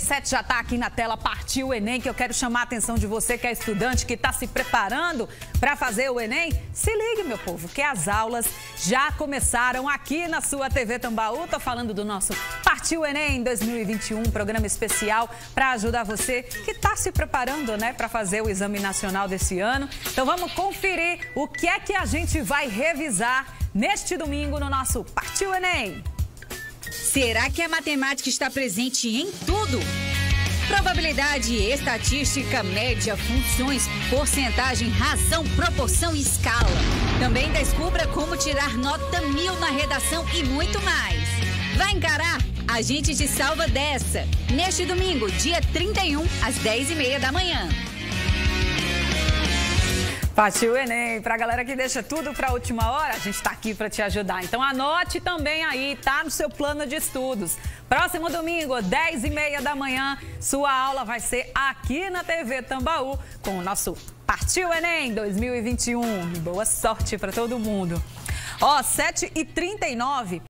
7 já está aqui na tela, partiu o Enem, que eu quero chamar a atenção de você que é estudante, que está se preparando para fazer o Enem. Se ligue, meu povo, que as aulas já começaram aqui na sua TV Tambaú. Estou falando do nosso Partiu Enem 2021, programa especial para ajudar você que está se preparando, né, para fazer o Exame Nacional desse ano. Então vamos conferir o que é que a gente vai revisar neste domingo no nosso Partiu Enem. Será que a matemática está presente em tudo? Probabilidade, estatística, média, funções, porcentagem, razão, proporção e escala. Também descubra como tirar nota 1000 na redação e muito mais. Vai encarar? A gente te salva dessa. Neste domingo, dia 31, às 10h30 da manhã. Partiu Enem, pra galera que deixa tudo pra última hora, a gente tá aqui pra te ajudar. Então anote também aí, tá no seu plano de estudos. Próximo domingo, 10h30 da manhã, sua aula vai ser aqui na TV Tambaú com o nosso Partiu Enem 2021. Boa sorte pra todo mundo. Ó, 7h39.